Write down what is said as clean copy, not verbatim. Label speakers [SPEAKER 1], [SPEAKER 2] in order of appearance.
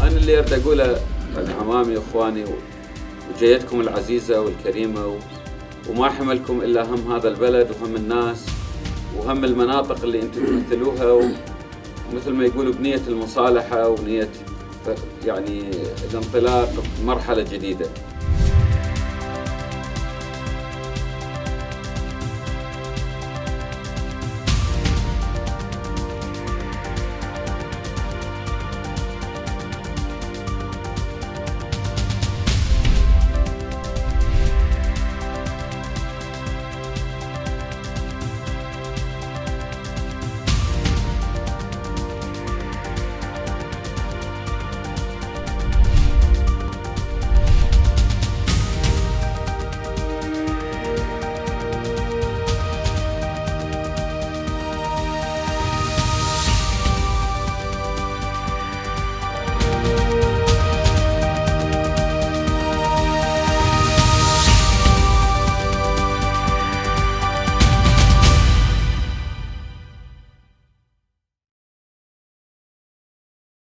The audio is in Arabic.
[SPEAKER 1] أنا اللي أريد أقوله يعني عمامي وإخواني وجيتكم العزيزة والكريمة وما حملكم إلا هم هذا البلد وهم الناس وهم المناطق اللي أنتم تمثلوها، ومثل ما يقولوا بنية المصالحة ونية يعني الانطلاق بمرحلة جديدة.